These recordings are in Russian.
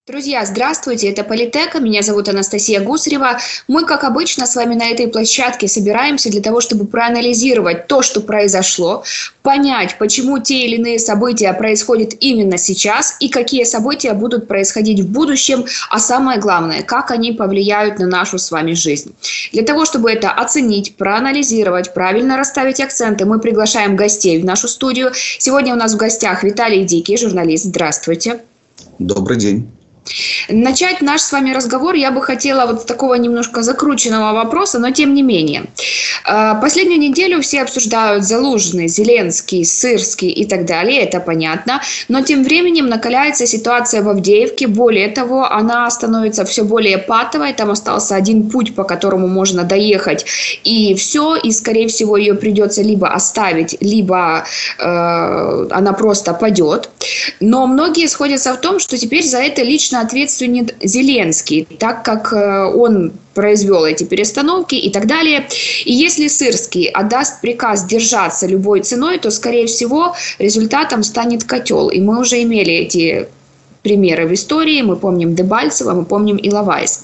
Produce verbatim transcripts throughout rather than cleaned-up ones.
Друзья, здравствуйте, это Политека, меня зовут Анастасия Гусарева. Мы, как обычно, с вами на этой площадке собираемся для того, чтобы проанализировать то, что произошло, понять, почему те или иные события происходят именно сейчас и какие события будут происходить в будущем, а самое главное, как они повлияют на нашу с вами жизнь. Для того, чтобы это оценить, проанализировать, правильно расставить акценты, мы приглашаем гостей в нашу студию. Сегодня у нас в гостях Виталий Дикий, журналист. Здравствуйте. Добрый день. Начать наш с вами разговор я бы хотела вот с такого немножко закрученного вопроса, но тем не менее. Последнюю неделю все обсуждают Залужный, Зеленский, Сырский и так далее, это понятно. Но тем временем накаляется ситуация в Авдеевке. Более того, она становится все более патовой. Там остался один путь, по которому можно доехать, и все. И, скорее всего, ее придется либо оставить, либо э, она просто падет. Но многие сходятся в том, что теперь за это лично ответственен Зеленский, так как он произвел эти перестановки и так далее. И если Сырский отдаст приказ держаться любой ценой, то, скорее всего, результатом станет котел. И мы уже имели эти примеры в истории. Мы помним Дебальцева, мы помним Иловайс.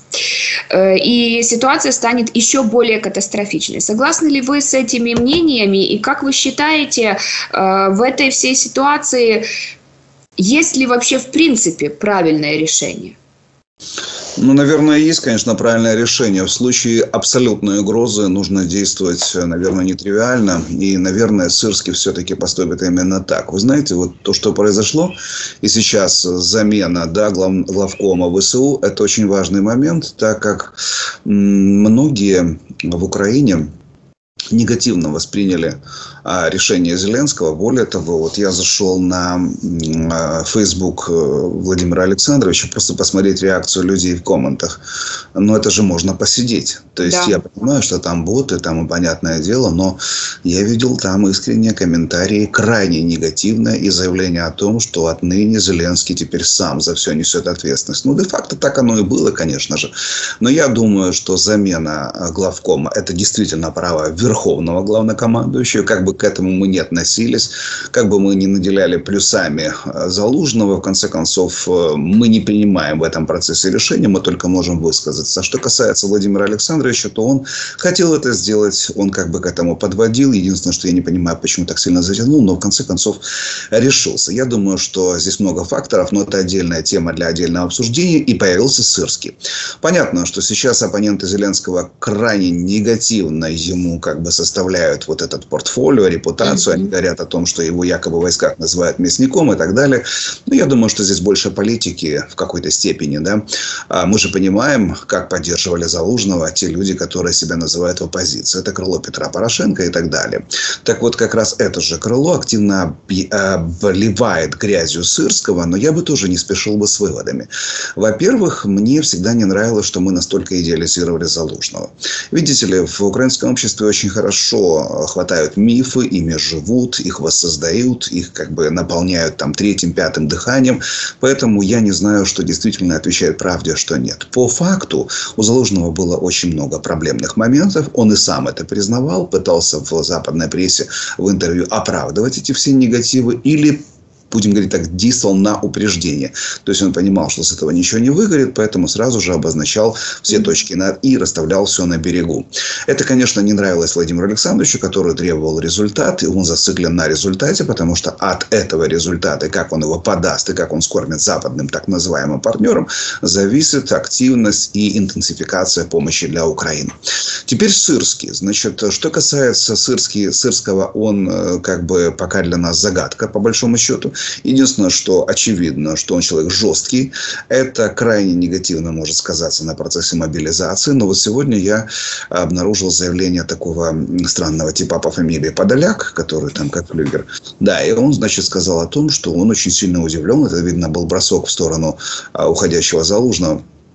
И ситуация станет еще более катастрофичной. Согласны ли вы с этими мнениями? И как вы считаете, в этой всей ситуации есть ли вообще в принципе правильное решение? Ну, наверное, есть, конечно, правильное решение. В случае абсолютной угрозы нужно действовать, наверное, нетривиально. И, наверное, Сырский все-таки поступит именно так. Вы знаете, вот то, что произошло, и сейчас замена, да, глав, главкома ВСУ, это очень важный момент, так как многие в Украине негативно восприняли а, решение Зеленского. Более того, вот я зашел на а, Facebook Владимира Александровича просто посмотреть реакцию людей в комментах. Но это же можно посидеть. То есть, да. Я понимаю, что там боты, там и понятное дело, но я видел там искренние комментарии, крайне негативные, и заявление о том, что отныне Зеленский теперь сам за все несет ответственность. Ну, де-факто так оно и было, конечно же. Но я думаю, что замена главкома – это действительно право верховного главнокомандующего, как бы к этому мы не относились, как бы мы не наделяли плюсами Залужного, в конце концов, мы не принимаем в этом процессе решения, мы только можем высказаться. Что касается Владимира Александровича, то он хотел это сделать, он как бы к этому подводил. Единственное, что я не понимаю, почему так сильно затянул, но в конце концов решился. Я думаю, что здесь много факторов, но это отдельная тема для отдельного обсуждения, и появился Сырский. Понятно, что сейчас оппоненты Зеленского крайне негативно ему как бы составляют вот этот портфолио, репутацию. Они говорят о том, что его якобы в войсках называют мясником и так далее. Но я думаю, что здесь больше политики в какой-то степени. Да? Мы же понимаем, как поддерживали Залужного те люди, которые себя называют в оппозиции. Это крыло Петра Порошенко и так далее. Так вот, как раз это же крыло активно обливает грязью Сырского, но я бы тоже не спешил бы с выводами. Во-первых, мне всегда не нравилось, что мы настолько идеализировали Залужного. Видите ли, в украинском обществе очень хорошо хватают мифы, ими живут, их воссоздают, их как бы наполняют там третьим, пятым дыханием. Поэтому я не знаю, что действительно отвечает правде, а что нет. По факту у Залужного было очень много проблемных моментов. Он и сам это признавал, пытался в западной прессе в интервью оправдывать эти все негативы или, будем говорить так, действовал на упреждение. То есть он понимал, что с этого ничего не выгорит, поэтому сразу же обозначал все точки над «и» и расставлял все на берегу. Это, конечно, не нравилось Владимиру Александровичу, который требовал результат, и он зациклен на результате, потому что от этого результата, как он его подаст, и как он скормит западным так называемым партнерам, зависит активность и интенсификация помощи для Украины. Теперь Сырский. Значит, что касается Сырский, Сырского, он как бы пока для нас загадка, по большому счету. Единственное, что очевидно, что он человек жесткий. Это крайне негативно может сказаться на процессе мобилизации. Но вот сегодня я обнаружил заявление такого странного типа по фамилии Подоляк, который там как флюгер. Да, и он, значит, сказал о том, что он очень сильно удивлен. Это, видно, был бросок в сторону уходящего Залужного.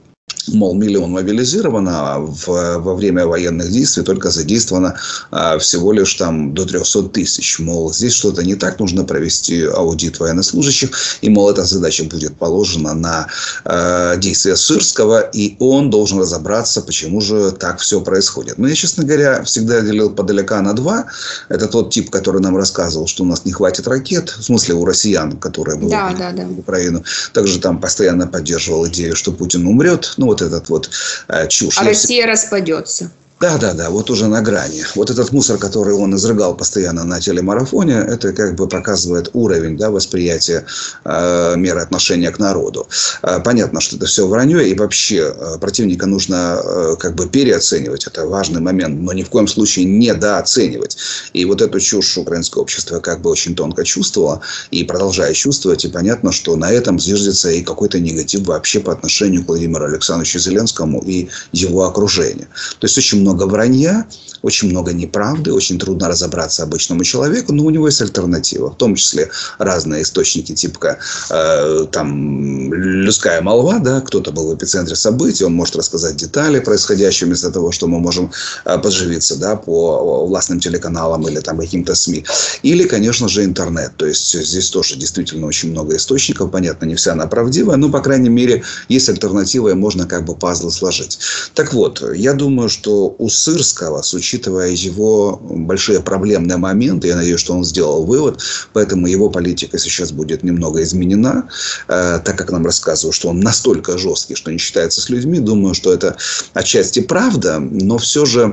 мол, миллион мобилизировано, а в, во время военных действий только задействовано а, всего лишь там до трехсот тысяч. Мол, здесь что-то не так, нужно провести аудит военнослужащих. И, мол, эта задача будет положена на а, действия Сырского, и он должен разобраться, почему же так все происходит. Но я, честно говоря, всегда делил подалека на два. Это тот тип, который нам рассказывал, что у нас не хватит ракет, в смысле у россиян, которые были да, да, да. в Украину. Также там постоянно поддерживал идею, что Путин умрет. Ну, вот этот вот э, чушь. А Я Россия всегда... распадется. Да, да, да, вот уже на грани. Вот этот мусор, который он изрыгал постоянно на телемарафоне, это как бы показывает уровень, да, восприятия э, меры отношения к народу. Э, понятно, что это все вранье, и вообще э, противника нужно э, как бы переоценивать, это важный момент, но ни в коем случае недооценивать. И вот эту чушь украинское общество как бы очень тонко чувствовало и продолжает чувствовать, и понятно, что на этом зиждется и какой-то негатив вообще по отношению к Владимиру Александровичу Зеленскому и его окружению. То есть очень много много вранья, очень много неправды, очень трудно разобраться обычному человеку, но у него есть альтернатива, в том числе разные источники, типа э, там людская молва, да, кто-то был в эпицентре событий, он может рассказать детали происходящего вместо того, что мы можем э, поживиться, да, по властным телеканалам или там каким-то СМИ. Или, конечно же, интернет, то есть здесь тоже действительно очень много источников, понятно, не вся она правдивая, но, по крайней мере, есть альтернатива, и можно как бы пазлы сложить. Так вот, я думаю, что у Сырского, учитывая его большие проблемные моменты, я надеюсь, что он сделал вывод, поэтому его политика сейчас будет немного изменена, э, так как нам рассказывают, что он настолько жесткий, что не считается с людьми. Думаю, что это отчасти правда, но все же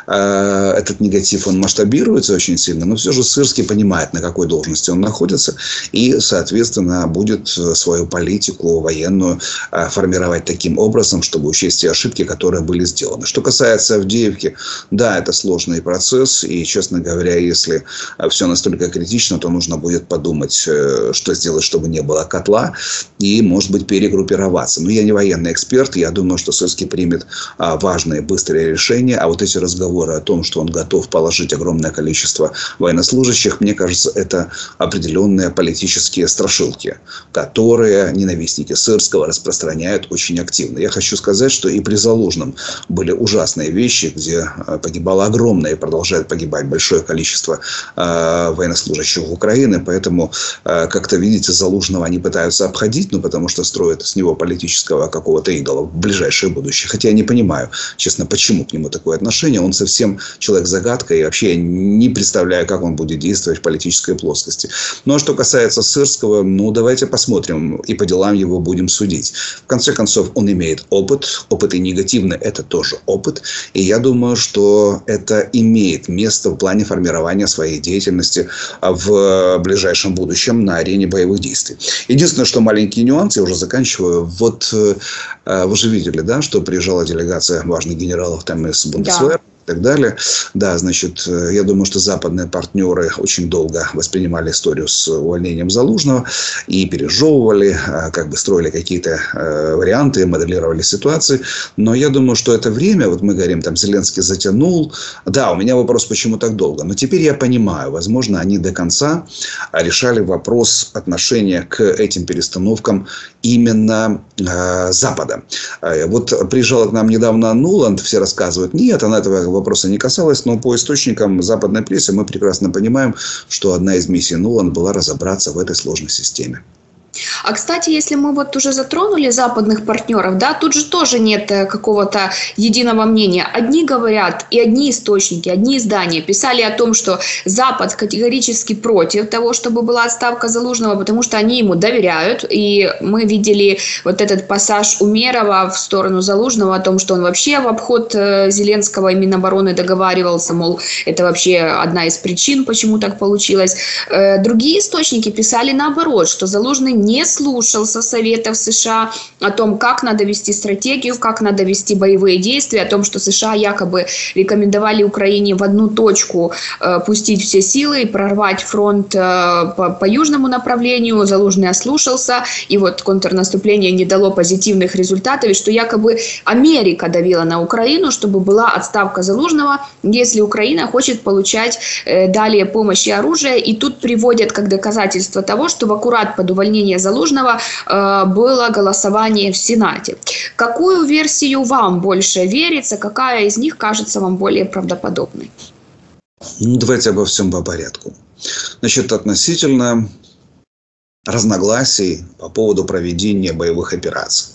э, этот негатив, он масштабируется очень сильно, но все же Сырский понимает, на какой должности он находится, и, соответственно, будет свою политику военную э, формировать таким образом, чтобы учесть те ошибки, которые были сделаны. Что касается Авдеевки, да, это сложный процесс, и, честно говоря, если все настолько критично, то нужно будет подумать, что сделать, чтобы не было котла, и, может быть, перегруппироваться. Но я не военный эксперт, я думаю, что Сырский примет важные, быстрые решения, а вот эти разговоры о том, что он готов положить огромное количество военнослужащих, мне кажется, это определенные политические страшилки, которые ненавистники Сырского распространяют очень активно. Я хочу сказать, что и при Залужном были ужасные вещи, где погибало огромное и продолжает погибать большое количество э, военнослужащих Украины. Поэтому, э, как-то, видите, Залужного они пытаются обходить, ну, потому что строят с него политического какого-то идола в ближайшее будущее. Хотя я не понимаю, честно, почему к нему такое отношение. Он совсем человек-загадка, и вообще я не представляю, как он будет действовать в политической плоскости. Ну, а что касается Сырского, ну, давайте посмотрим, и по делам его будем судить. В конце концов, он имеет опыт. Опыт и негативный – это тоже опыт. И я думаю, что это имеет место в плане формирования своей деятельности в ближайшем будущем на арене боевых действий. Единственное, что маленький нюанс, я уже заканчиваю. Вот вы же видели, да, что приезжала делегация важных генералов там из Бундесвера. Да. И так далее. Да, значит, я думаю, что западные партнеры очень долго воспринимали историю с увольнением Залужного и пережевывали, как бы строили какие-то варианты, моделировали ситуации. Но я думаю, что это время, вот мы говорим, там, Зеленский затянул. Да, у меня вопрос, почему так долго. Но теперь я понимаю, возможно, они до конца решали вопрос отношения к этим перестановкам именно э, Запада. Вот приезжала к нам недавно Нуланд, все рассказывают, нет, она этого вопроса не касалась, но по источникам западной прессы мы прекрасно понимаем, что одна из миссий Нуланд была разобраться в этой сложной системе. А, кстати, если мы вот уже затронули западных партнеров, да, тут же тоже нет какого-то единого мнения. Одни говорят, и одни источники, одни издания писали о том, что Запад категорически против того, чтобы была отставка Залужного, потому что они ему доверяют. И мы видели вот этот пассаж Умерова в сторону Залужного о том, что он вообще в обход Зеленского и Минобороны договаривался, мол, это вообще одна из причин, почему так получилось. Другие источники писали наоборот, что Залужный не слушался советов США о том, как надо вести стратегию, как надо вести боевые действия, о том, что США якобы рекомендовали Украине в одну точку э, пустить все силы и прорвать фронт э, по, по южному направлению. Залужный ослушался, и вот контрнаступление не дало позитивных результатов, и что якобы Америка давила на Украину, чтобы была отставка Залужного, если Украина хочет получать э, далее помощь и оружие. И тут приводят как доказательство того, что в аккурат под увольнение освобождения Залужного было голосование в Сенате. Какую версию вам больше верится? Какая из них кажется вам более правдоподобной? Ну, давайте обо всем по порядку. Значит, относительно разногласий по поводу проведения боевых операций.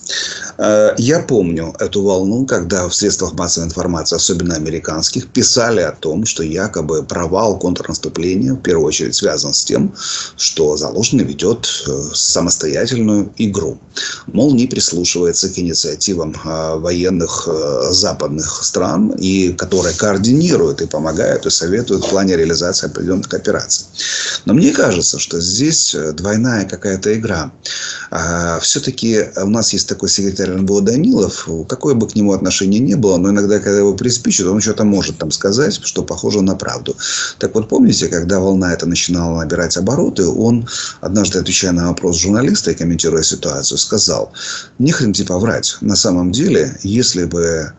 Я помню эту волну, когда в средствах массовой информации, особенно американских, писали о том, что якобы провал контрнаступления в первую очередь связан с тем, что Залужный ведет самостоятельную игру. Мол, не прислушивается к инициативам военных западных стран, и которые координируют и помогают, и советуют в плане реализации определенных операций. Но мне кажется, что здесь двойная какая-то игра. А, все-таки у нас есть такой секретарь эн бэ о Данилов, какое бы к нему отношение ни было, но иногда, когда его приспичат, он что-то может там сказать, что похоже на правду. Так вот, помните, когда волна эта начинала набирать обороты, он однажды, отвечая на вопрос журналиста и комментируя ситуацию, сказал: не хрен типа врать. На самом деле, если бы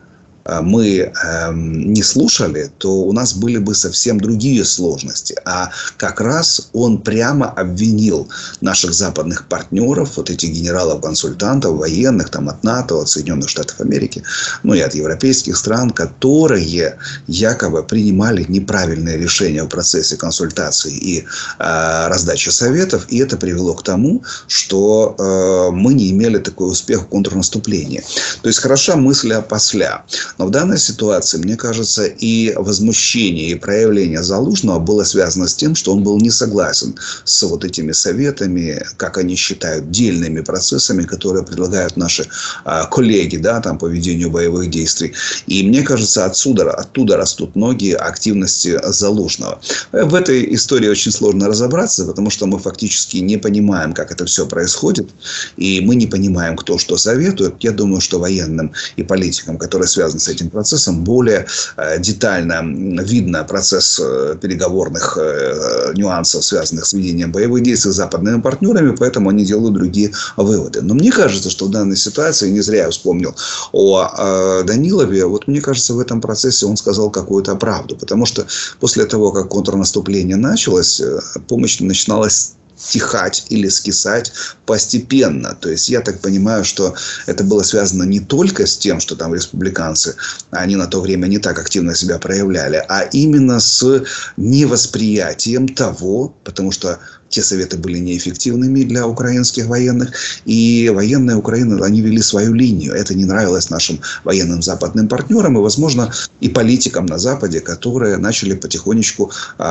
мы э, не слушали, то у нас были бы совсем другие сложности. А как раз он прямо обвинил наших западных партнеров, вот этих генералов-консультантов, военных там, от НАТО, от Соединенных Штатов Америки, ну и от европейских стран, которые якобы принимали неправильные решения в процессе консультаций и э, раздачи советов. И это привело к тому, что э, мы не имели такой успех в контрнаступлении. То есть хороша мысль опосля. Но в данной ситуации, мне кажется, и возмущение, и проявление Залужного было связано с тем, что он был не согласен с вот этими советами, как они считают, дельными процессами, которые предлагают наши а, коллеги, да, там, по ведению боевых действий. И мне кажется, отсюда, оттуда растут ноги активности Залужного. В этой истории очень сложно разобраться, потому что мы фактически не понимаем, как это все происходит. И мы не понимаем, кто что советует. Я думаю, что военным и политикам, которые связаны с этим процессом, более э, детально видно процесс э, переговорных э, нюансов, связанных с ведением боевых действий с западными партнерами, поэтому они делают другие выводы. Но мне кажется, что в данной ситуации, не зря я вспомнил о э, Данилове, вот мне кажется, в этом процессе он сказал какую-то правду, потому что после того, как контрнаступление началось, э, помощь начиналась стихать или скисать постепенно. То есть, я так понимаю, что это было связано не только с тем, что там республиканцы, они на то время не так активно себя проявляли, а именно с невосприятием того, потому что те советы были неэффективными для украинских военных. И военные Украины, они вели свою линию. Это не нравилось нашим военным западным партнерам и, возможно, и политикам на Западе, которые начали потихонечку э,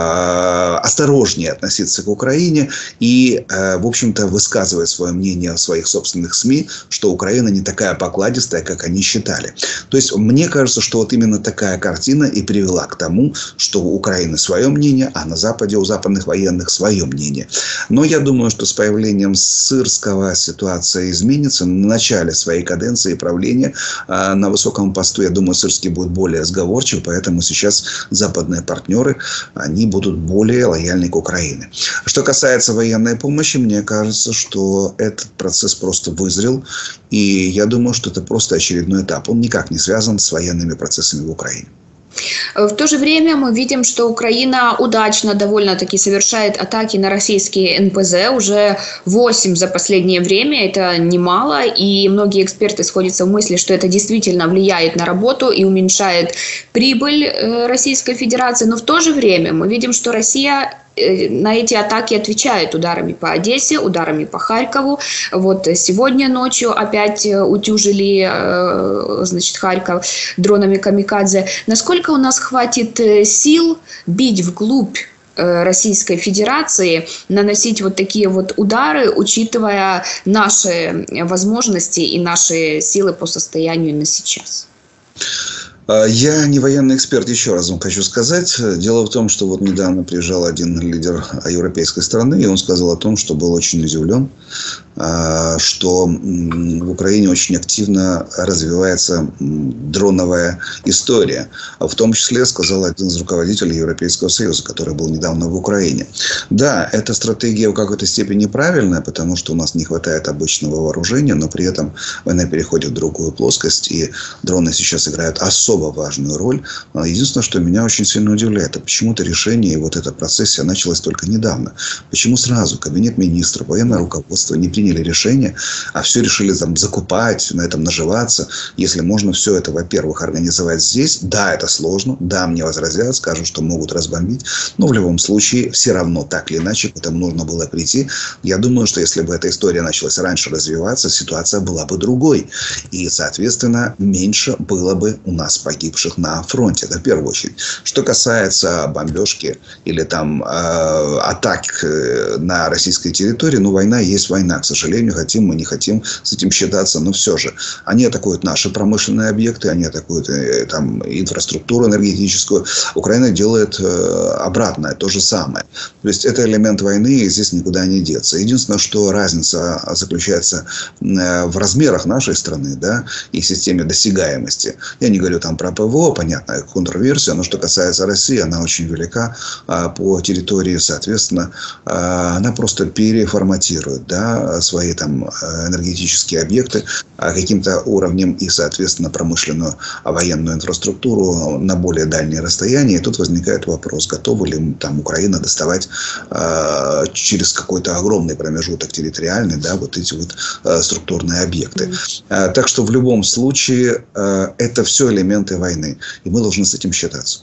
осторожнее относиться к Украине и, э, в общем-то, высказывать свое мнение в своих собственных СМИ, что Украина не такая покладистая, как они считали. То есть, мне кажется, что вот именно такая картина и привела к тому, что у Украины свое мнение, а на Западе у западных военных свое мнение. Но я думаю, что с появлением Сырского ситуация изменится. На начале своей каденции правления э, на высоком посту, я думаю, Сырский будет более сговорчив, поэтому сейчас западные партнеры, они будут более лояльны к Украине. Что касается военной помощи, мне кажется, что этот процесс просто вызрел. И я думаю, что это просто очередной этап. Он никак не связан с военными процессами в Украине. В то же время мы видим, что Украина удачно довольно-таки совершает атаки на российские эн пэ зэ. Уже восемь за последнее время. Это немало. И многие эксперты сходятся в мысли, что это действительно влияет на работу и уменьшает прибыль Российской Федерации. Но в то же время мы видим, что Россия на эти атаки отвечает ударами по Одессе, ударами по Харькову. Вот сегодня ночью опять утюжили, значит, Харьков дронами камикадзе. Насколько у нас хватит сил бить вглубь Российской Федерации, наносить вот такие вот удары, учитывая наши возможности и наши силы по состоянию на сейчас? Я не военный эксперт, еще раз вам хочу сказать. Дело в том, что вот недавно приезжал один лидер европейской страны, и он сказал о том, что был очень удивлен, что в Украине очень активно развивается дроновая история. В том числе, сказал один из руководителей Европейского Союза, который был недавно в Украине. Да, эта стратегия в какой-то степени правильная, потому что у нас не хватает обычного вооружения, но при этом война переходит в другую плоскость, и дроны сейчас играют особенно особо важную роль. Единственное, что меня очень сильно удивляет, а почему-то решение и вот эта процессия началась только недавно. Почему сразу кабинет министров, военное руководство не приняли решение, а все решили там закупать, на этом наживаться, если можно все это, во-первых, организовать здесь. Да, это сложно, да, мне возразят, скажут, что могут разбомбить, но в любом случае все равно так или иначе к этому нужно было прийти. Я думаю, что если бы эта история началась раньше развиваться, ситуация была бы другой. И, соответственно, меньше было бы у нас погибших на фронте. Это в первую очередь. Что касается бомбежки или там э, атак на российской территории, ну, война есть война. К сожалению, хотим мы, не хотим с этим считаться, но все же. Они атакуют наши промышленные объекты, они атакуют э, там инфраструктуру энергетическую. Украина делает э, обратное, то же самое. То есть это элемент войны, и здесь никуда не деться. Единственное, что разница заключается э, в размерах нашей страны, да, и системе досягаемости. Я не говорю там про ПВО, понятно, контрверсия, но что касается России, она очень велика э, по территории, соответственно, э, она просто переформатирует, да, свои там энергетические объекты э, каким-то уровнем и, соответственно, промышленную военную инфраструктуру на более дальние расстояния. И тут возникает вопрос, готова ли там Украина доставать э, через какой-то огромный промежуток территориальный, да, вот эти вот э, структурные объекты. Mm-hmm. э, так что в любом случае э, это все элементы войны, и мы должны с этим считаться.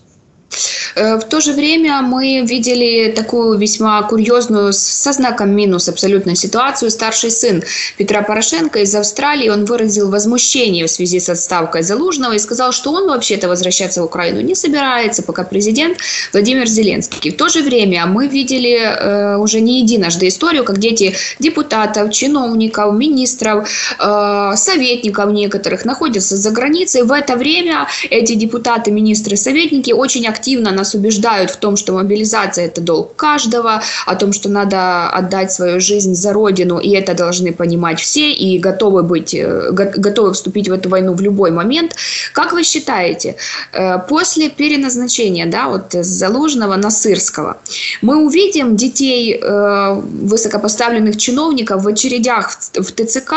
В то же время мы видели такую весьма курьезную, со знаком минус абсолютно ситуацию. Старший сын Петра Порошенко из Австралии, он выразил возмущение в связи с отставкой Залужного и сказал, что он вообще-то возвращаться в Украину не собирается, пока президент Владимир Зеленский. В то же время мы видели э, уже не единожды историю, как дети депутатов, чиновников, министров, э, советников некоторых находятся за границей. В это время эти депутаты, министры, советники очень активно нас убеждают в том, что мобилизация – это долг каждого, о том, что надо отдать свою жизнь за Родину, и это должны понимать все, и готовы быть, готовы вступить в эту войну в любой момент. Как вы считаете, после переназначения, да, вот с Залужного на Сырского, мы увидим детей высокопоставленных чиновников в очередях в ТЦК,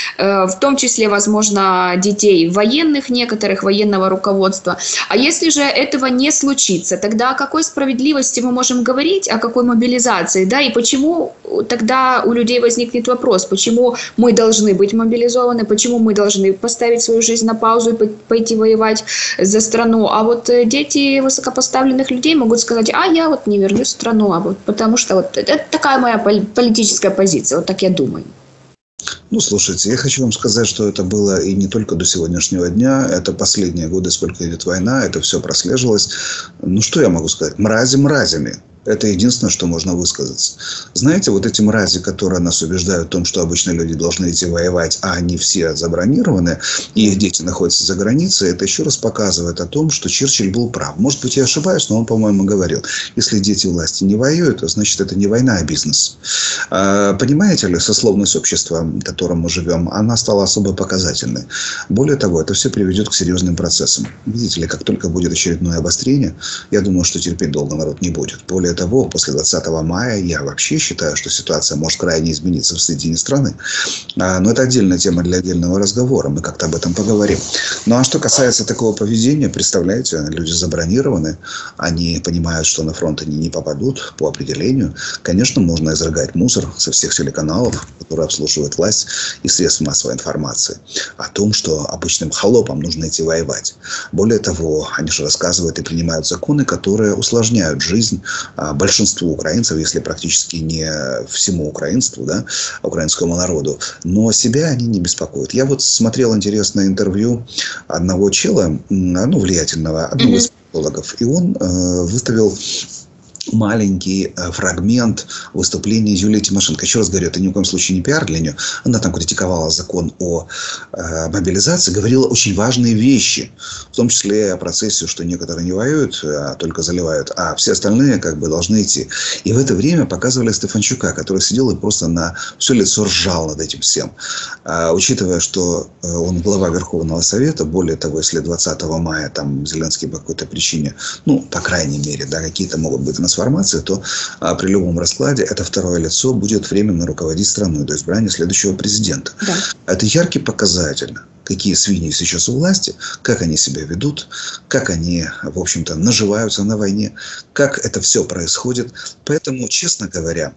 в том числе, возможно, детей военных некоторых, военного руководства? А если же этого не случится, тогда о какой справедливости мы можем говорить, о какой мобилизации, да, и почему тогда у людей возникнет вопрос, почему мы должны быть мобилизованы, почему мы должны поставить свою жизнь на паузу и пойти воевать за страну, а вот дети высокопоставленных людей могут сказать, а я вот не вернусь в страну, а вот потому что вот это такая моя политическая позиция, вот так я думаю. Ну, слушайте, я хочу вам сказать, что это было и не только до сегодняшнего дня. Это последние годы, сколько идет война, это все прослеживалось. Ну, что я могу сказать? Мрази мразями. Это единственное, что можно высказаться. Знаете, вот эти мрази, которые нас убеждают в том, что обычно люди должны идти воевать, а они все забронированы, и их дети находятся за границей, это еще раз показывает о том, что Черчилль был прав. Может быть, я ошибаюсь, но он, по-моему, говорил, если дети власти не воюют, то значит, это не война, а бизнес. Понимаете ли, сословность общества, в котором мы живем, она стала особо показательной. Более того, это все приведет к серьезным процессам. Видите ли, как только будет очередное обострение, я думаю, что терпеть долго народ не будет. Более того, после двадцатого мая я вообще считаю, что ситуация может крайне измениться в середине страны. Но это отдельная тема для отдельного разговора. Мы как-то об этом поговорим. Ну, а что касается такого поведения, представляете, люди забронированы, они понимают, что на фронт они не попадут по определению. Конечно, можно изрыгать мусор со всех телеканалов, которые обслуживают власть, и средств массовой информации о том, что обычным холопам нужно идти воевать. Более того, они же рассказывают и принимают законы, которые усложняют жизнь большинству украинцев, если практически не всему украинству, да, украинскому народу, но себя они не беспокоят. Я вот смотрел интересное интервью одного чела, ну, влиятельного, одного из психологов, и он э, выставил маленький фрагмент выступления Юлии Тимошенко. Еще раз говорю, это ни в коем случае не пиар для нее. Она там критиковала закон о э, мобилизации, говорила очень важные вещи, в том числе о процессе, что некоторые не воюют, а только заливают, а все остальные как бы должны идти. И в это время показывали Стефанчука, который сидел и просто на все лицо ржал над этим всем. А, учитывая, что он глава Верховного Совета, более того, если двадцатого мая там Зеленский по какой-то причине, ну, по крайней мере, да, какие-то могут быть трансформации, то а, при любом раскладе это второе лицо будет временно руководить страной до избрания следующего президента. Да. Это яркий показатель. какие свиньи сейчас у власти, как они себя ведут, как они, в общем-то, наживаются на войне, как это все происходит. Поэтому, честно говоря,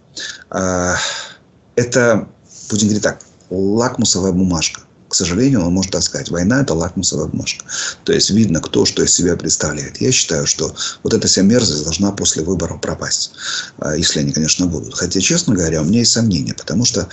это, будем говорить так, лакмусовая бумажка. К сожалению, он может так сказать. Война – это лакмусовая бумажка. То есть, видно, кто что из себя представляет. Я считаю, что вот эта вся мерзость должна после выборов пропасть. Если они, конечно, будут. Хотя, честно говоря, у меня есть сомнения. Потому что,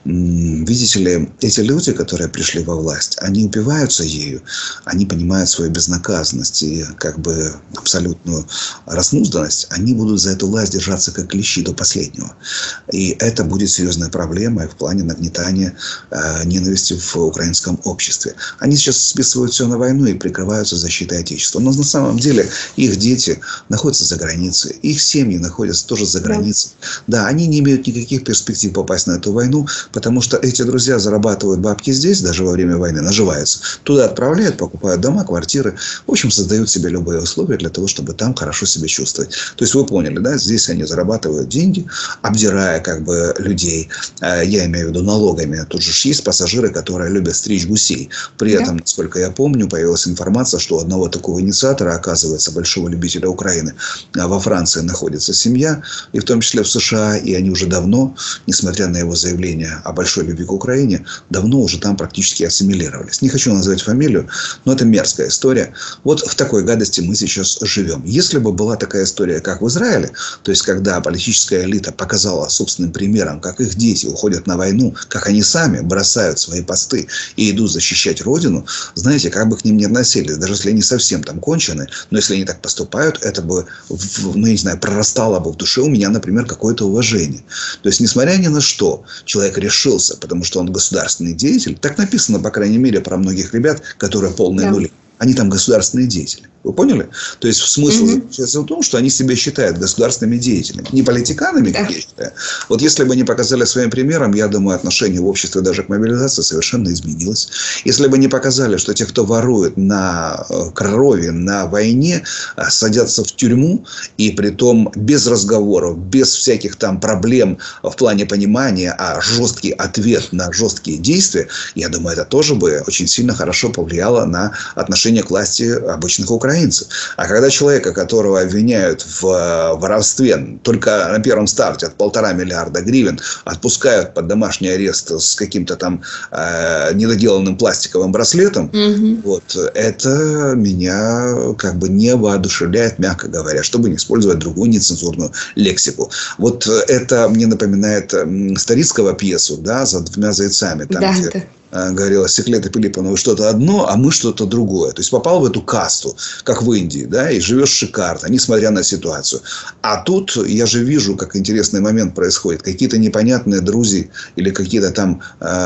видите ли, эти люди, которые пришли во власть, они упиваются ею. Они понимают свою безнаказанность и как бы абсолютную разнузданность. Они будут за эту власть держаться как клещи до последнего. И это будет серьезной проблемой в плане нагнетания э, ненависти в Украине. Обществе. Они сейчас списывают все на войну и прикрываются защитой Отечества. Но на самом деле их дети находятся за границей. Их семьи находятся тоже за границей. Да, они не имеют никаких перспектив попасть на эту войну, потому что эти друзья зарабатывают бабки здесь, даже во время войны, наживаются. Туда отправляют, покупают дома, квартиры. В общем, создают себе любые условия для того, чтобы там хорошо себя чувствовать. То есть, вы поняли, да? Здесь они зарабатывают деньги, обдирая как бы людей. Я имею в виду налогами. Тут же есть пассажиры, которые любят стричь гусей. При этом, да. насколько я помню, появилась информация, что у одного такого инициатора, оказывается, большого любителя Украины, во Франции находится семья, и в том числе в США, и они уже давно, несмотря на его заявление о большой любви к Украине, давно уже там практически ассимилировались. Не хочу назвать фамилию, но это мерзкая история. Вот в такой гадости мы сейчас живем. Если бы была такая история, как в Израиле, то есть, когда политическая элита показала собственным примером, как их дети уходят на войну, как они сами бросают свои посты и идут защищать Родину, знаете, как бы к ним не относились, даже если они совсем там кончены, но если они так поступают, это бы, ну, я не знаю, прорастало бы в душе у меня, например, какое-то уважение. То есть, несмотря ни на что, человек решился, потому что он государственный деятель, так написано, по крайней мере, про многих ребят, которые полные да. нули. Они там государственные деятели. Вы поняли? То есть, смысл mm-hmm. заключается в том, что они себя считают государственными деятелями. Не политиканами, как yeah. я считаю. Вот если бы они показали своим примером, я думаю, отношение в обществе даже к мобилизации совершенно изменилось. Если бы не показали, что те, кто ворует на крови, на войне, садятся в тюрьму, и притом без разговоров, без всяких там проблем в плане понимания, а жесткий ответ на жесткие действия, я думаю, это тоже бы очень сильно хорошо повлияло на отношение к власти обычных украинцев. А когда человека, которого обвиняют в воровстве только на первом старте от полтора миллиарда гривен, отпускают под домашний арест с каким-то там э, недоделанным пластиковым браслетом, угу. вот, это меня как бы не воодушевляет, мягко говоря, чтобы не использовать другую нецензурную лексику. Вот это мне напоминает Старицкого пьесу, да, «За двумя зайцами». Там, да, где... да. говорила Секлета Пилипповна, что-то одно, а мы что-то другое. То есть, попал в эту касту, как в Индии, да, и живешь шикарно, несмотря на ситуацию. А тут я же вижу, как интересный момент происходит. Какие-то непонятные друзья или какие-то там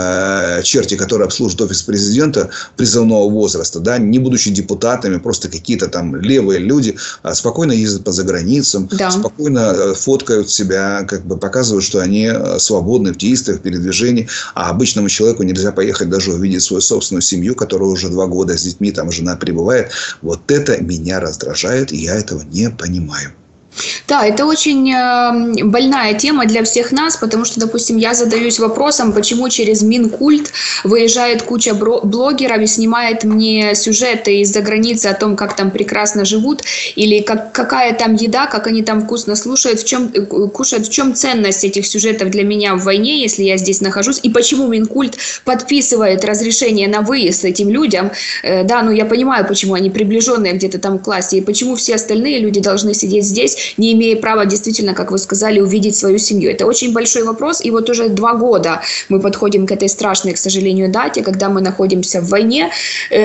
э, черти, которые обслуживают офис президента призывного возраста, да, не будучи депутатами, просто какие-то там левые люди, э, спокойно ездят по заграницам, да. спокойно фоткают себя, как бы показывают, что они свободны в действиях, в передвижении, а обычному человеку нельзя поехать даже увидеть свою собственную семью, которая уже два года с детьми, там жена пребывает. Вот это меня раздражает, и я этого не понимаю. Да, это очень э, больная тема для всех нас, потому что, допустим, я задаюсь вопросом, почему через Минкульт выезжает куча блогеров и снимает мне сюжеты из-за границы о том, как там прекрасно живут, или как, какая там еда, как они там вкусно слушают, в чем, кушают, в чем ценность этих сюжетов для меня в войне, если я здесь нахожусь, и почему Минкульт подписывает разрешение на выезд этим людям. Э, да, ну я понимаю, почему они приближенные где-то там к власти, и почему все остальные люди должны сидеть здесь, не имея права действительно, как вы сказали, увидеть свою семью. Это очень большой вопрос. И вот уже два года мы подходим к этой страшной, к сожалению, дате, когда мы находимся в войне.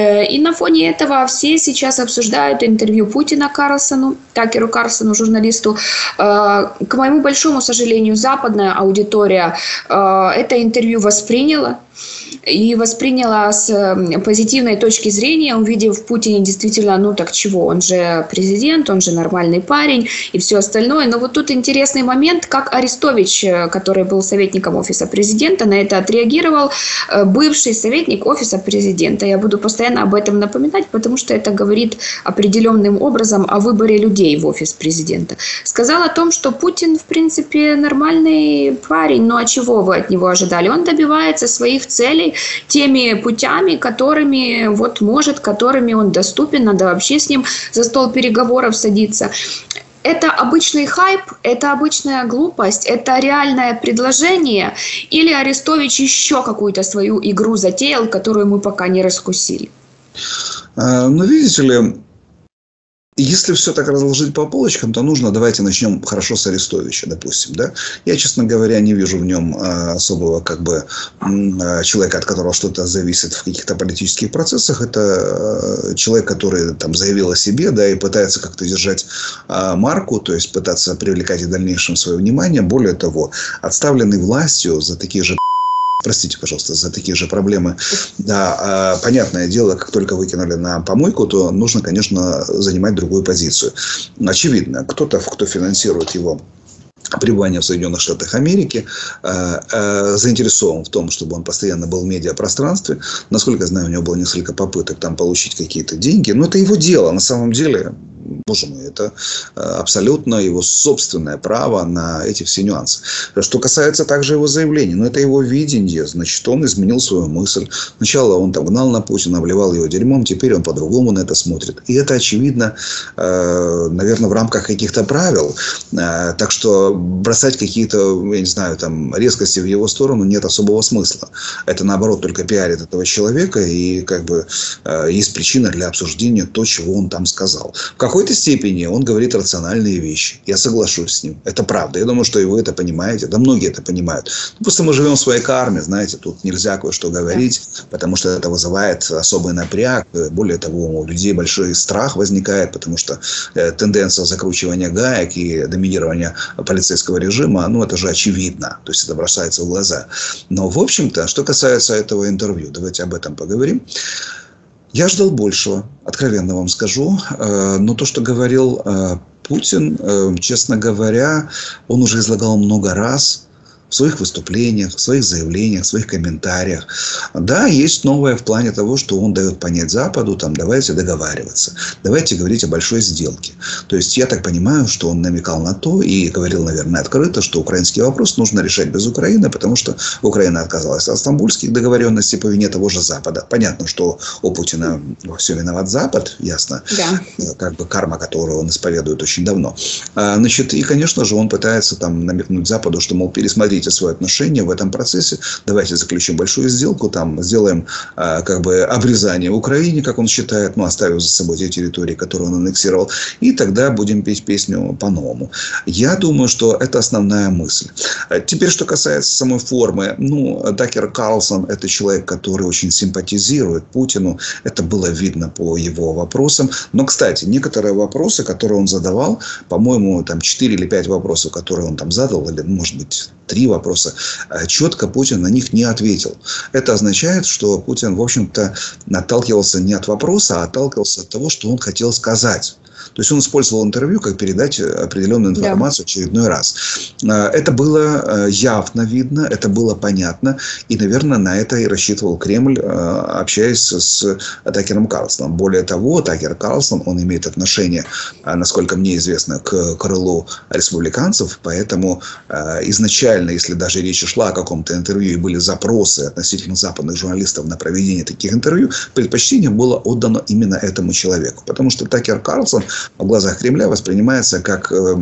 И на фоне этого все сейчас обсуждают интервью Путина Карлсону, Такеру Карлсону, журналисту. К моему большому сожалению, западная аудитория это интервью восприняла. И восприняла с позитивной точки зрения, увидев в Путине действительно, ну так чего, он же президент, он же нормальный парень и все остальное. Но вот тут интересный момент, как Арестович, который был советником офиса президента, на это отреагировал, бывший советник офиса президента. Я буду постоянно об этом напоминать, потому что это говорит определенным образом о выборе людей в офис президента. Сказал о том, что Путин, в принципе, нормальный парень, ну а чего вы от него ожидали? Он добивается своих целей, теми путями, которыми вот может, которыми он доступен, надо вообще с ним за стол переговоров садиться. Это обычный хайп, это обычная глупость, это реальное предложение, или Арестович еще какую-то свою игру затеял, которую мы пока не раскусили? А, ну, видите ли, если все так разложить по полочкам, то нужно, давайте начнем хорошо с Арестовича, допустим. Да? Я, честно говоря, не вижу в нем а, особого как бы, а, человека, от которого что-то зависит в каких-то политических процессах. Это а, человек, который там, заявил о себе, да, и пытается как-то держать а, марку, то есть пытаться привлекать и в дальнейшем свое внимание. Более того, отставленный властью за такие же... Простите, пожалуйста, за такие же проблемы. Да, понятное дело, как только выкинули на помойку, то нужно, конечно, занимать другую позицию. Очевидно, кто-то, кто финансирует его пребывание в Соединенных Штатах Америки, заинтересован в том, чтобы он постоянно был в медиапространстве. Насколько я знаю, у него было несколько попыток там получить какие-то деньги. Но это его дело. На самом деле, боже мой, это абсолютно его собственное право на эти все нюансы. Что касается также его заявлений, ну, это его видение. Значит, он изменил свою мысль. Сначала он там гнал на Путина, обливал его дерьмом. Теперь он по-другому на это смотрит. И это, очевидно, наверное, в рамках каких-то правил. Так что бросать какие-то, я не знаю, там, резкости в его сторону нет особого смысла. Это, наоборот, только пиарит этого человека. И как бы есть причина для обсуждения то, чего он там сказал. В какой-то степени он говорит рациональные вещи. Я соглашусь с ним. Это правда. Я думаю, что и вы это понимаете. Да многие это понимают. Просто мы живем в своей карме. Знаете, тут нельзя кое-что говорить, потому что это вызывает особый напряг. Более того, у людей большой страх возникает, потому что тенденция закручивания гаек и доминирования полицейского режима, ну, это же очевидно. То есть, это бросается в глаза. Но, в общем-то, что касается этого интервью, давайте об этом поговорим. Я ждал большего, откровенно вам скажу. Но то, что говорил Путин, честно говоря, он уже излагал много раз в своих выступлениях, в своих заявлениях, в своих комментариях. Да, есть новое в плане того, что он дает понять Западу, там, давайте договариваться, давайте говорить о большой сделке. То есть, я так понимаю, что он намекал на то и говорил, наверное, открыто, что украинский вопрос нужно решать без Украины, потому что Украина отказалась от стамбульских договоренностей по вине того же Запада. Понятно, что у Путина все виноват Запад, ясно, да. Как бы карма, которую он исповедует очень давно. Значит, и, конечно же, он пытается там намекнуть Западу, что, мол, пересмотрите свои отношения в этом процессе. Давайте заключим большую сделку, там сделаем а, как бы обрезание Украине, как он считает, ну, оставив за собой те территории, которые он аннексировал, и тогда будем петь песню по-новому. Я думаю, что это основная мысль. Теперь, что касается самой формы, ну, Такер Карлсон – это человек, который очень симпатизирует Путину. Это было видно по его вопросам. Но, кстати, некоторые вопросы, которые он задавал, по-моему, там четыре или пять вопросов, которые он там задал, или, может быть, три вопроса, четко Путин на них не ответил. Это означает, что Путин, в общем-то, отталкивался не от вопроса, а отталкивался от того, что он хотел сказать. То есть, он использовал интервью, как передать определенную информацию в очередной раз. Это было явно видно, это было понятно. И, наверное, на это и рассчитывал Кремль, общаясь с Такером Карлсоном. Более того, Такер Карлсон, он имеет отношение, насколько мне известно, к крылу республиканцев. Поэтому изначально, если даже речь шла о каком-то интервью и были запросы относительно западных журналистов на проведение таких интервью, предпочтение было отдано именно этому человеку. Потому что Такер Карлсон в глазах Кремля воспринимается как э,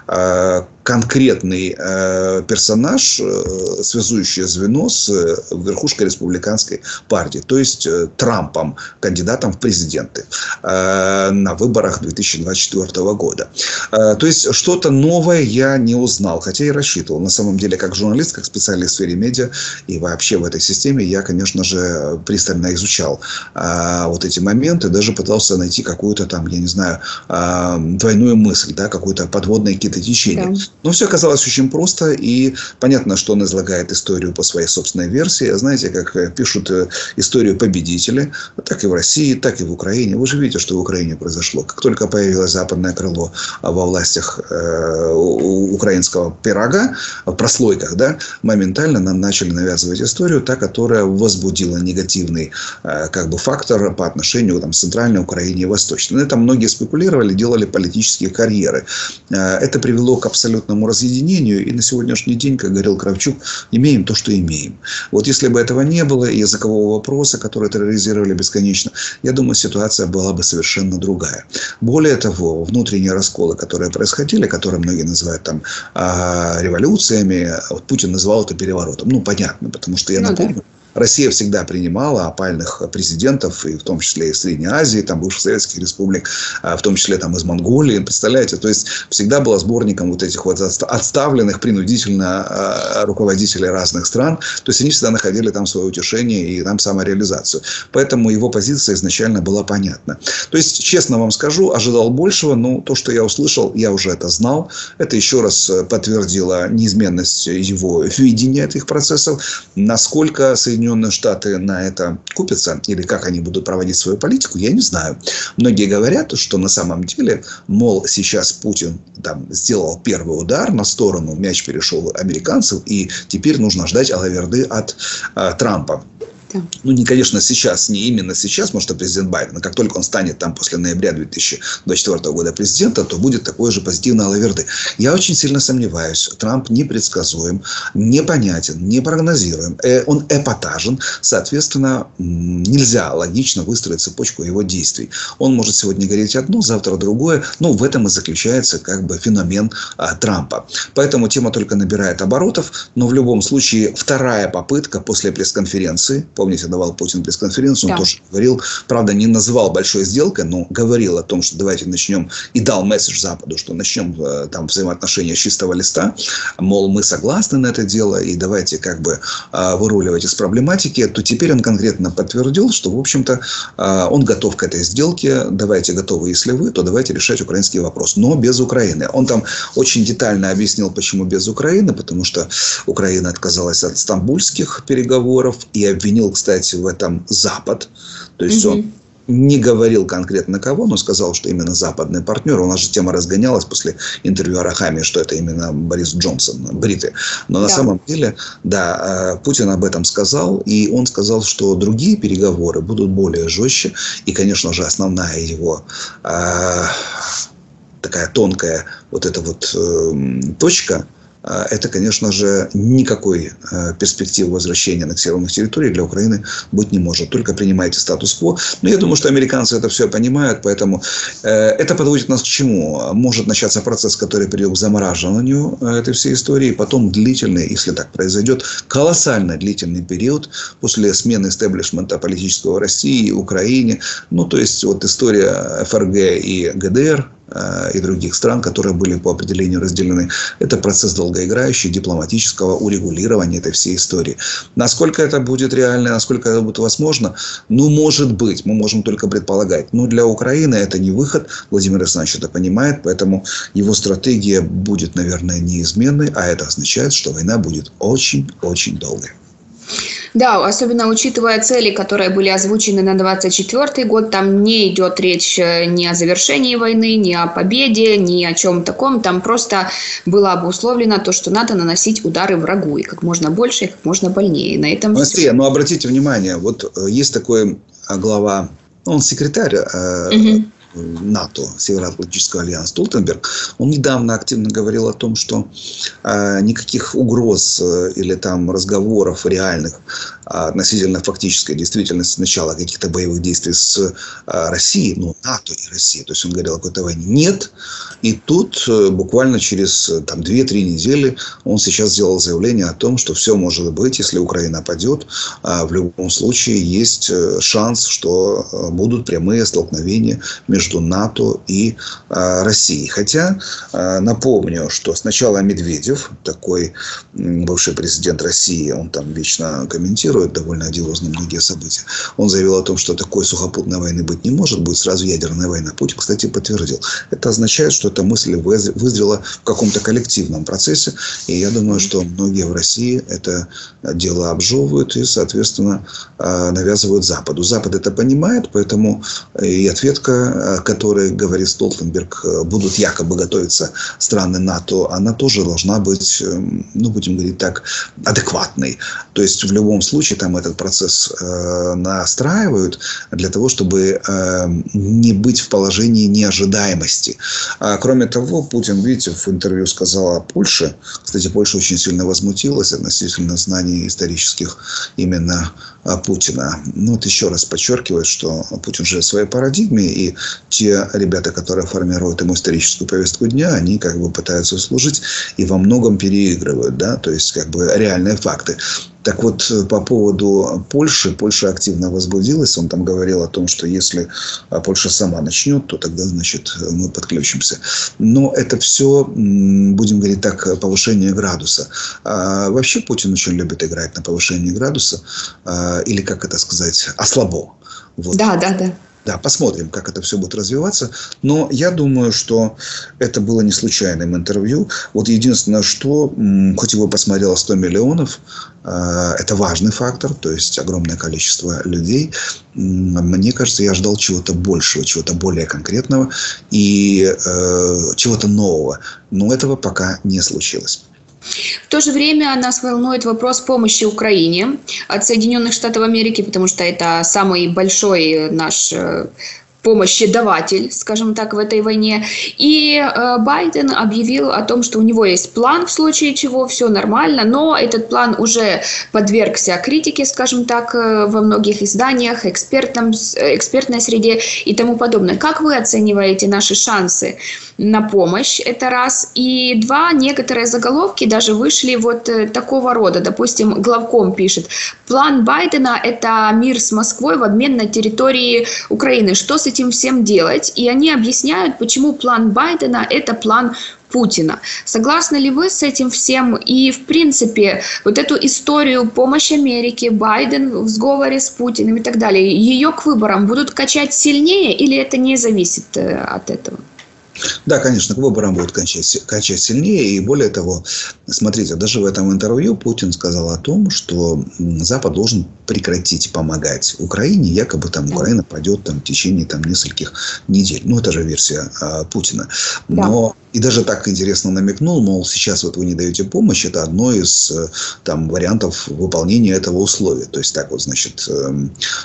э, конкретный э, персонаж, э, связующее звено с э, верхушкой республиканской партии, то есть э, Трампом, кандидатом в президенты э, на выборах две тысячи двадцать четвёртого года. Э, то есть, что-то новое я не узнал, хотя и рассчитывал. На самом деле, как журналист, как специалист в сфере медиа и вообще в этой системе, я, конечно же, пристально изучал э, вот эти моменты, даже пытался найти какую-то там, я не знаю, э, двойную мысль, да, какую-то подводные какие-то течения. Да. Но все оказалось очень просто, и понятно, что он излагает историю по своей собственной версии. Знаете, как пишут историю победители, так и в России, так и в Украине. Вы же видите, что в Украине произошло. Как только появилось западное крыло во властях э, украинского пирога, в прослойках, да, моментально нам начали навязывать историю, та, которая возбудила негативный э, как бы фактор по отношению там, к Центральной Украине и Восточной. На этом многие спекулировали, делали политические карьеры. Э, это привело к абсолютно абсолютному разъединению. И на сегодняшний день, как говорил Кравчук, имеем то, что имеем. Вот если бы этого не было, и языкового вопроса, который терроризировали бесконечно, я думаю, ситуация была бы совершенно другая. Более того, внутренние расколы, которые происходили, которые многие называют там революциями, вот Путин называл это переворотом. Ну, понятно, потому что я ну, напомню, да. Россия всегда принимала опальных президентов, и в том числе из Средней Азии, там, бывших советских республик, в том числе там, из Монголии, представляете? То есть, всегда была сборником вот этих вот отставленных принудительно руководителей разных стран. То есть, они всегда находили там свое утешение и там самореализацию. Поэтому его позиция изначально была понятна. То есть, честно вам скажу, ожидал большего, но то, что я услышал, я уже это знал. Это еще раз подтвердило неизменность его видения этих процессов. Насколько Соединенные Соединенные Штаты на это купятся, или как они будут проводить свою политику, я не знаю. Многие говорят, что на самом деле, мол, сейчас Путин там сделал первый удар на сторону, мяч перешел американцев, и теперь нужно ждать алаверды от а, Трампа. Ну, не, конечно, сейчас, не именно сейчас, потому что президент Байден, как только он станет там после ноября две тысячи двадцать четвёртого года президента, то будет такой же позитивный алаверды. Я очень сильно сомневаюсь. Трамп непредсказуем, непонятен, непрогнозируем. Э, он эпатажен. Соответственно, нельзя логично выстроить цепочку его действий. Он может сегодня говорить одно, завтра другое. Но в этом и заключается как бы феномен а, Трампа. Поэтому тема только набирает оборотов. Но в любом случае, вторая попытка после пресс-конференции, помните, давал Путин пресс-конференцию, он да. тоже говорил, правда, не называл большой сделкой, но говорил о том, что давайте начнем, и дал месседж Западу, что начнем там взаимоотношения с чистого листа, мол, мы согласны на это дело, и давайте как бы выруливать из проблематики, то теперь он конкретно подтвердил, что, в общем-то, он готов к этой сделке, давайте готовы, если вы, то давайте решать украинский вопрос, но без Украины. Он там очень детально объяснил, почему без Украины, потому что Украина отказалась от стамбульских переговоров и обвинил, кстати, в этом Запад. То есть, mm-hmm. он не говорил конкретно кого, но сказал, что именно западный партнер. У нас же тема разгонялась после интервью Арахами, что это именно Борис Джонсон, бриты. Но да. на самом деле, да, Путин об этом сказал. И он сказал, что другие переговоры будут более жестче. И, конечно же, основная его э, такая тонкая вот эта вот э, точка, это, конечно же, никакой перспективы возвращения аннексированных территорий для Украины быть не может. Только принимайте статус-кво. Но я думаю, что американцы это все понимают. Поэтому это подводит нас к чему? Может начаться процесс, который приведет к замораживанию этой всей истории. Потом длительный, если так произойдет, колоссально длительный период после смены истеблишмента политического в России, Украине. Ну, то есть, вот история эф эр гэ и гэ дэ эр и других стран, которые были по определению разделены. Это процесс долгоиграющий, дипломатического урегулирования этой всей истории. Насколько это будет реально, насколько это будет возможно, ну, может быть, мы можем только предполагать. Но для Украины это не выход. Владимир Александрович это понимает, поэтому его стратегия будет, наверное, неизменной, а это означает, что война будет очень-очень долгой. Да, особенно учитывая цели, которые были озвучены на двадцать четвёртый год, там не идет речь ни о завершении войны, ни о победе, ни о чем таком. Там просто было обусловлено то, что надо наносить удары врагу, и как можно больше, и как можно больнее. На этом Анастасия, все. Но обратите внимание, вот есть такой глава, он секретарь угу. НАТО, Североатлантического альянса Столтенберг, он недавно активно говорил о том, что э, никаких угроз э, или там разговоров реальных э, относительно фактической действительности начала каких-то боевых действий с э, Россией, ну, НАТО и Россией, то есть он говорил о какой-то войне, нет. И тут э, буквально через там, две-три недели он сейчас сделал заявление о том, что все может быть, если Украина падет, э, в любом случае есть э, шанс, что э, будут прямые столкновения между между НАТО и э, Россией. Хотя, э, напомню, что сначала Медведев, такой м, бывший президент России, он там вечно комментирует довольно одиозно многие события, он заявил о том, что такой сухопутной войны быть не может, будет сразу ядерная война. Путин, кстати, подтвердил. Это означает, что эта мысль вызрела в каком-то коллективном процессе, и я думаю, что многие в России это дело обжевывают и, соответственно, э, навязывают Западу. Запад это понимает, поэтому и ответка, о которой говорит Столтенберг, будут якобы готовиться страны НАТО, она тоже должна быть, ну, будем говорить так, адекватной. То есть, в любом случае, случае там этот процесс э, настраивают для того, чтобы э, не быть в положении неожидаемости. А, кроме того, Путин, видите, в интервью сказал о Польше. Кстати, Польша очень сильно возмутилась относительно знаний исторических именно Путина. Ну, вот еще раз подчеркивает, что Путин живет в своей парадигме, и те ребята, которые формируют ему историческую повестку дня, они как бы пытаются служить и во многом переигрывают, да, то есть как бы реальные факты. Так вот, по поводу Польши, Польша активно возбудилась. Он там говорил о том, что если Польша сама начнет, то тогда, значит, мы подключимся. Но это все, будем говорить так, повышение градуса. А вообще Путин очень любит играть на повышении градуса. А, или, как это сказать, ослабо. Вот. Да, да, да. Да, посмотрим, как это все будет развиваться. Но я думаю, что это было не случайным интервью. Вот единственное, что, хоть его посмотрело сто миллионов, это важный фактор, то есть огромное количество людей. Мне кажется, я ожидал чего-то большего, чего-то более конкретного и э, чего-то нового. Но этого пока не случилось. В то же время нас волнует вопрос помощи Украине от Соединенных Штатов Америки, потому что это самый большой наш помощедаватель, скажем так, в этой войне. И э, Байден объявил о том, что у него есть план, в случае чего все нормально, но этот план уже подвергся критике, скажем так, во многих изданиях, экспертном, экспертной среде и тому подобное. Как вы оцениваете наши шансы на помощь? Это раз. И два, некоторые заголовки даже вышли вот такого рода. Допустим, главком пишет: план Байдена – это мир с Москвой в обмен на территории Украины. Что с этим всем делать? И они объясняют, почему план Байдена – это план Путина. Согласны ли вы с этим всем? И, в принципе, вот эту историю помощи Америке, Байден в сговоре с Путиным и так далее, ее к выборам будут качать сильнее или это не зависит от этого? Да, конечно, к выборам будут качать, качать сильнее. И более того, смотрите, даже в этом интервью Путин сказал о том, что Запад должен прекратить помогать Украине. Якобы там Украина пойдет там, в течение там, нескольких недель. Ну, это же версия а, Путина. Но да. И даже так интересно намекнул, мол, сейчас вот вы не даете помощь. Это одно из там, вариантов выполнения этого условия. То есть так вот, значит, э,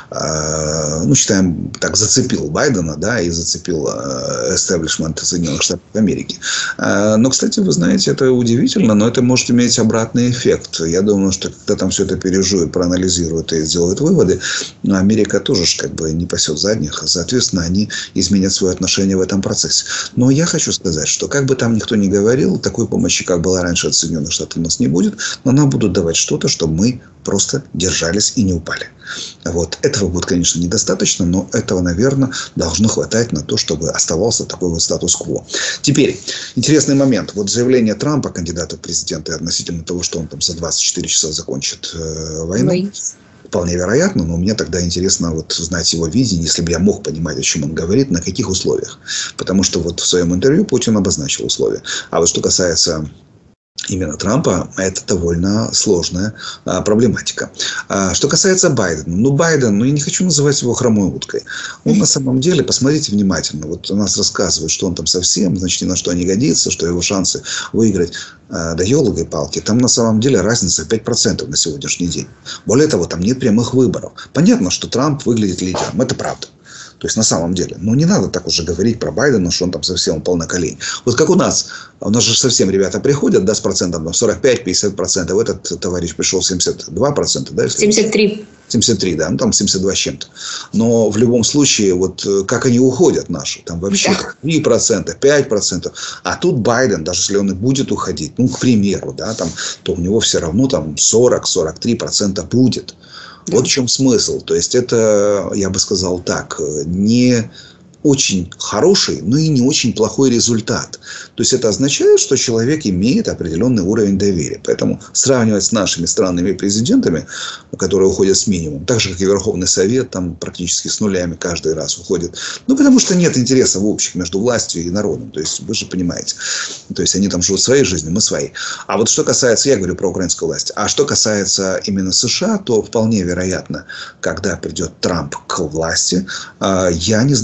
э, ну, считаем, так зацепил Байдена, да, и зацепил эстеблишмент Соединенных Штатов Америки. Но, кстати, вы знаете, это удивительно, но это может иметь обратный эффект. Я думаю, что когда там все это пережуют, проанализируют и сделают выводы, Америка тоже как бы не пасет задних. Соответственно, они изменят свое отношение в этом процессе. Но я хочу сказать, что как бы там никто ни говорил, такой помощи, как была раньше от Соединенных Штатов, у нас не будет. Но нам будут давать что-то, чтобы мы просто держались и не упали. Вот. Этого будет, конечно, недостаточно, но этого, наверное, должно хватать на то, чтобы оставался такой вот статус-кво. Теперь, интересный момент. Вот заявление Трампа, кандидата в президенты, относительно того, что он там за двадцать четыре часа закончит э, войну. Ой. Вполне вероятно, но мне тогда интересно вот знать его видение, если бы я мог понимать, о чем он говорит, на каких условиях. Потому что вот в своем интервью Путин обозначил условия. А вот что касается именно Трампа, это довольно сложная а, проблематика. А, что касается Байдена. Ну, Байден, ну, я не хочу называть его хромой уткой. Он на самом деле, посмотрите внимательно, вот у нас рассказывают, что он там совсем, значит, ни на что не годится, что его шансы выиграть а, до еловой-палки. Там на самом деле разница в пять процентов на сегодняшний день. Более того, там нет прямых выборов. Понятно, что Трамп выглядит лидером. Это правда. То есть, на самом деле. Ну, не надо так уже говорить про Байдена, что он там совсем упал на колени. Вот как у нас. У нас же совсем ребята приходят, да, с процентом там сорок пять - пятьдесят процентов. Этот товарищ пришел семьдесят два процента, да? семьдесят три. семьдесят три, да. Ну, там семьдесят два с чем-то. Но в любом случае, вот как они уходят наши. Там вообще да. три процента, пять процентов. А тут Байден, даже если он и будет уходить, ну, к примеру, да, там, то у него все равно там сорок - сорок три процента будет. Да. Вот в чем смысл. То есть, это, я бы сказал так, не очень хороший, но и не очень плохой результат. То есть, это означает, что человек имеет определенный уровень доверия. Поэтому сравнивать с нашими странными президентами, которые уходят с минимумом, так же, как и Верховный Совет, там практически с нулями каждый раз уходит. Ну, потому что нет интереса в общих между властью и народом. То есть, вы же понимаете. То есть, они там живут своей жизнью, мы своей. А вот что касается, я говорю про украинскую власть, а что касается именно США, то вполне вероятно, когда придет Трамп к власти, я не знаю, какие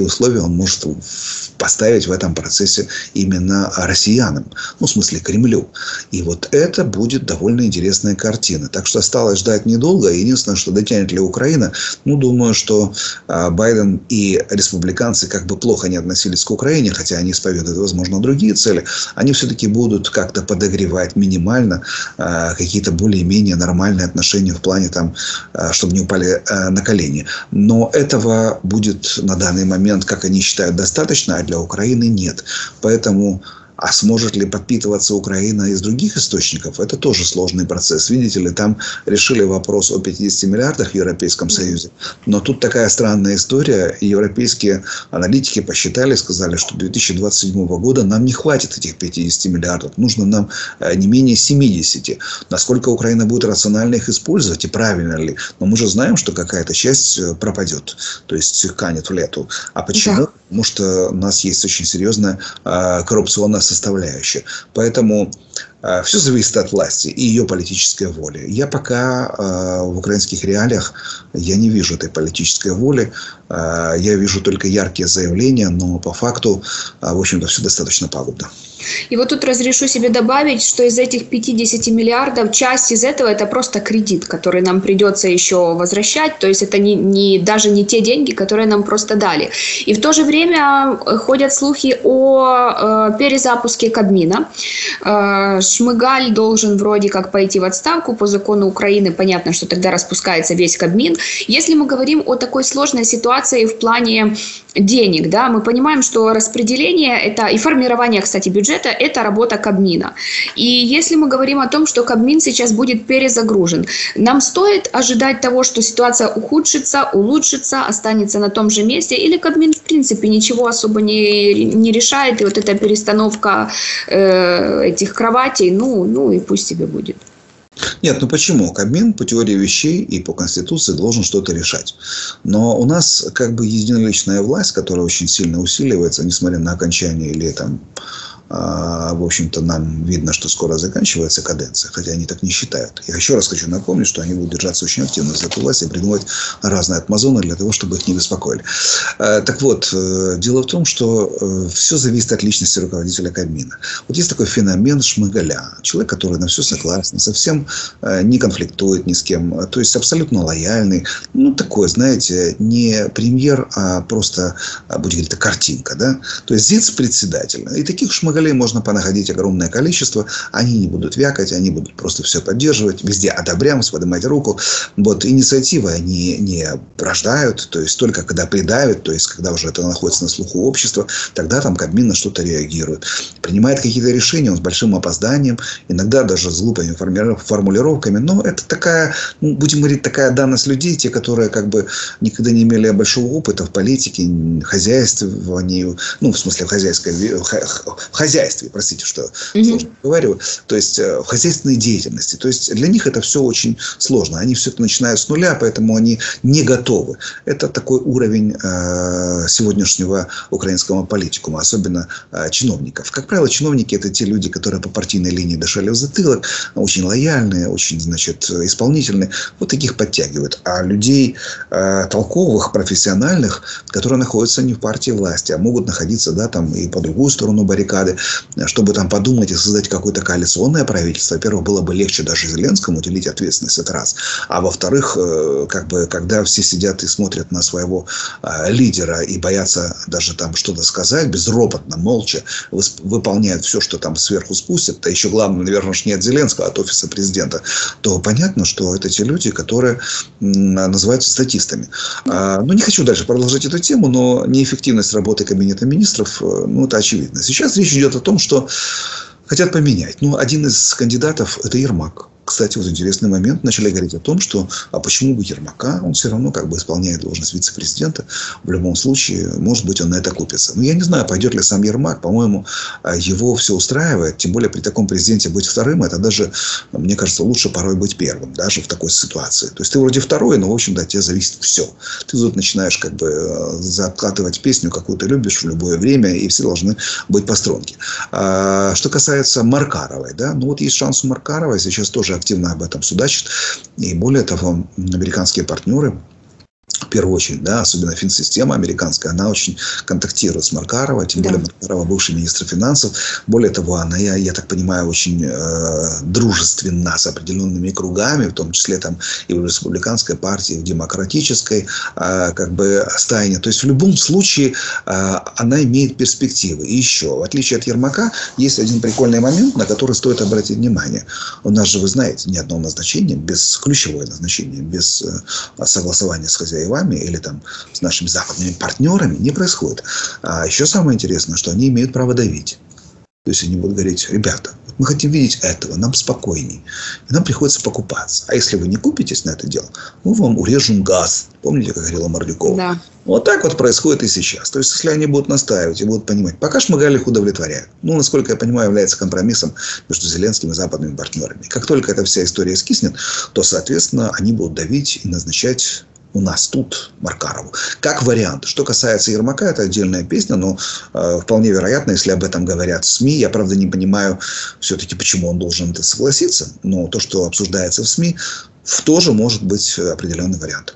условия он может поставить в этом процессе именно россиянам, ну, в смысле Кремлю. И вот это будет довольно интересная картина. Так что осталось ждать недолго. Единственное, что дотянет ли Украина, ну, думаю, что а, Байден и республиканцы, как бы плохо не относились к Украине, хотя они исповедуют, возможно, другие цели, они все-таки будут как-то подогревать минимально а, какие-то более-менее нормальные отношения в плане, там, а, чтобы не упали а, на колени. Но этого будет на данный момент, как они считают, достаточно, а для Украины нет. Поэтому... А сможет ли подпитываться Украина из других источников? Это тоже сложный процесс. Видите ли, там решили вопрос о пятидесяти миллиардах в Европейском Союзе. Но тут такая странная история. Европейские аналитики посчитали, сказали, что до две тысячи двадцать седьмого года нам не хватит этих пятидесяти миллиардов. Нужно нам не менее семидесяти. Насколько Украина будет рационально их использовать и правильно ли? Но мы же знаем, что какая-то часть пропадет. То есть канет в лету. А почему? Да. Потому что у нас есть очень серьезная э, коррупционная составляющая. Поэтому э, все зависит от власти и ее политической воли. Я пока э, в украинских реалиях я не вижу этой политической воли. Э, я вижу только яркие заявления, но по факту, э, в общем-то, все достаточно пагубно. И вот тут разрешу себе добавить, что из этих пятидесяти миллиардов, часть из этого это просто кредит, который нам придется еще возвращать. То есть это не, не, даже не те деньги, которые нам просто дали. И в то же время ходят слухи о э, перезапуске Кабмина. Э, Шмыгаль должен вроде как пойти в отставку по закону Украины. Понятно, что тогда распускается весь Кабмин. Если мы говорим о такой сложной ситуации в плане денег, да, мы понимаем, что распределение это и формирование, кстати, бюджета это работа Кабмина. И если мы говорим о том, что Кабмин сейчас будет перезагружен, нам стоит ожидать того, что ситуация ухудшится, улучшится, останется на том же месте, или Кабмин в принципе ничего особо не, не решает, и вот эта перестановка э, этих кроватей, ну, ну и пусть себе будет. Нет, ну почему? Кабмин по теории вещей и по Конституции должен что-то решать. Но у нас как бы единоличная власть, которая очень сильно усиливается, несмотря на окончание или там... В общем-то, нам видно, что скоро заканчивается каденция, хотя они так не считают. Я еще раз хочу напомнить, что они будут держаться очень активно за эту власть и придумывать разные атмазоны для того, чтобы их не беспокоили. Так вот, дело в том, что все зависит от личности руководителя Кабмина. Вот есть такой феномен Шмыгаля. Человек, который на все согласен, совсем не конфликтует ни с кем, то есть абсолютно лояльный. Ну, такой, знаете, не премьер, а просто, будем говорить, картинка, да? То есть зиц-председатель. И таких Шмыгалей можно понаходить огромное количество. Они не будут вякать, они будут просто все поддерживать. Везде одобряем, поднимать руку. Вот инициативы они не рождают. То есть только когда придавят, то есть когда уже это находится на слуху общества, тогда там Кабмин на что-то реагирует. Принимает какие-то решения он с большим опозданием. Иногда даже с глупыми формулировками. Но это такая, ну, будем говорить, такая данность людей, те, которые как бы никогда не имели большого опыта в политике, хозяйствовании, ну, в смысле, в хозяйской в хозяйстве, простите, что mm-hmm. сложно говорю, то есть в хозяйственной деятельности. То есть для них это все очень сложно. Они все это начинают с нуля, поэтому они не готовы. Это такой уровень э, сегодняшнего украинского политикума, особенно э, чиновников. Как правило, чиновники это те люди, которые по партийной линии дышали в затылок, очень лояльные, очень, значит, исполнительные. Вот таких подтягивают. А людей э, толковых, профессиональных, которые находятся не в партии власти, а могут находиться, да, там и по другую сторону баррикады, чтобы там подумать и создать какое-то коалиционное правительство. Во-первых, было бы легче даже Зеленскому делить ответственность, это раз. А во-вторых, как бы, когда все сидят и смотрят на своего э, лидера и боятся даже там что-то сказать, безропотно, молча, выполняют все, что там сверху спустят, а еще главное, наверное, не от Зеленского, а от офиса президента, то понятно, что это те люди, которые м, называются статистами. А, ну, не хочу дальше продолжать эту тему, но неэффективность работы Кабинета министров, ну, это очевидно. Сейчас речь идет о том, что хотят поменять. Ну, один из кандидатов – это Ермак. Кстати, вот интересный момент. Начали говорить о том, что а почему бы Ермака? Он все равно как бы исполняет должность вице-президента. В любом случае, может быть, он на это купится. Но я не знаю, пойдет ли сам Ермак. По-моему, его все устраивает. Тем более, при таком президенте быть вторым, это даже, мне кажется, лучше порой быть первым. Даже в такой ситуации. То есть, ты вроде второй, но, в общем-то, от тебя зависит все. Ты тут начинаешь как бы закатывать песню, какую ты любишь в любое время, и все должны быть по струнке. А, что касается Маркаровой, да, ну вот есть шанс у Маркаровой. Сейчас тоже активно об этом судачат. И более того, американские партнеры в первую очередь, да, особенно финсистема американская, она очень контактирует с Маркаровой, тем более да. Маркарова бывший министр финансов. Более того, она, я, я так понимаю, очень э, дружественна с определенными кругами, в том числе там и в республиканской партии, и в демократической э, как бы стайне. То есть в любом случае э, она имеет перспективы. И еще, в отличие от Ермака, есть один прикольный момент, на который стоит обратить внимание. У нас же, вы знаете, ни одного назначения, без ключевое назначение, без э, согласования с хозяевами или там с нашими западными партнерами не происходит. А еще самое интересное, что они имеют право давить. То есть они будут говорить: ребята, мы хотим видеть этого, нам спокойней. И нам приходится покупаться. А если вы не купитесь на это дело, мы вам урежем газ. Помните, как говорила Мордюкова? Да. Вот так вот происходит и сейчас. То есть, если они будут настаивать и будут понимать, пока Шмыгаль их удовлетворяет. Ну, насколько я понимаю, является компромиссом между Зеленским и западными партнерами. Как только эта вся история скиснет, то, соответственно, они будут давить и назначать у нас тут Маркарову. Как вариант. Что касается Ермака, это отдельная песня, но э, вполне вероятно, если об этом говорят СМИ, я, правда, не понимаю все-таки, почему он должен это согласиться, но то, что обсуждается в СМИ, тоже может быть определенный вариант.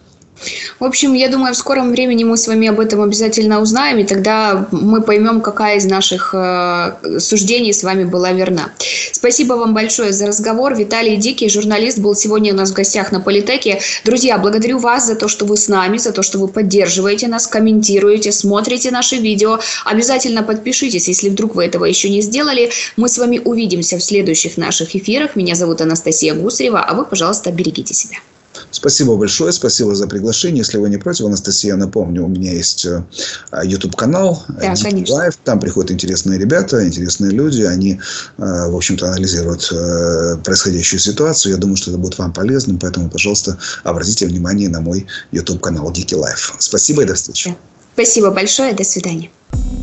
В общем, я думаю, в скором времени мы с вами об этом обязательно узнаем, и тогда мы поймем, какая из наших э, суждений с вами была верна. Спасибо вам большое за разговор. Виталий Дикий, журналист, был сегодня у нас в гостях на Политеке. Друзья, благодарю вас за то, что вы с нами, за то, что вы поддерживаете нас, комментируете, смотрите наши видео. Обязательно подпишитесь, если вдруг вы этого еще не сделали. Мы с вами увидимся в следующих наших эфирах. Меня зовут Анастасия Гусарева, а вы, пожалуйста, берегите себя. Спасибо большое, спасибо за приглашение. Если вы не против, Анастасия, напомню, у меня есть YouTube-канал, да, Дикий Лайф. Там приходят интересные ребята, интересные люди. Они, в общем-то, анализируют происходящую ситуацию. Я думаю, что это будет вам полезным. Поэтому, пожалуйста, обратите внимание на мой YouTube-канал Дикий Лайф. Спасибо и до встречи. Спасибо большое, до свидания.